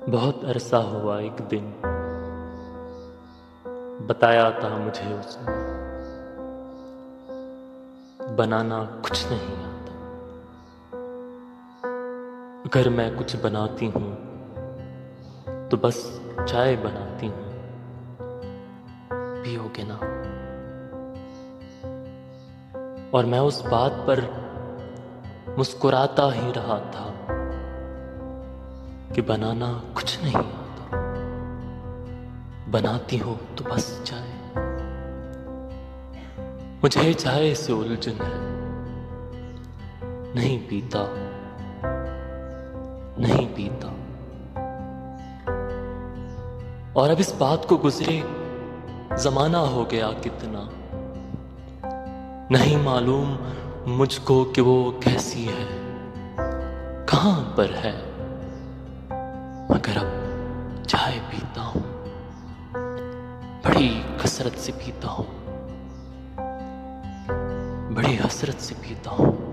बहुत अरसा हुआ एक दिन बताया था मुझे उसने, बनाना कुछ नहीं आता। अगर मैं कुछ बनाती हूँ तो बस चाय बनाती हूँ, पियोगे ना? और मैं उस बात पर मुस्कुराता ही रहा था कि बनाना कुछ नहीं आता, बनाती हो तो बस चाय। मुझे चाय से उलझन है, नहीं पीता, नहीं पीता। और अब इस बात को गुजरे जमाना हो गया कितना, नहीं मालूम मुझको कि वो कैसी है, कहां पर है। मगर अब चाय पीता हूं, बड़ी कसरत से पीता हूं, बड़ी हसरत से पीता हूं।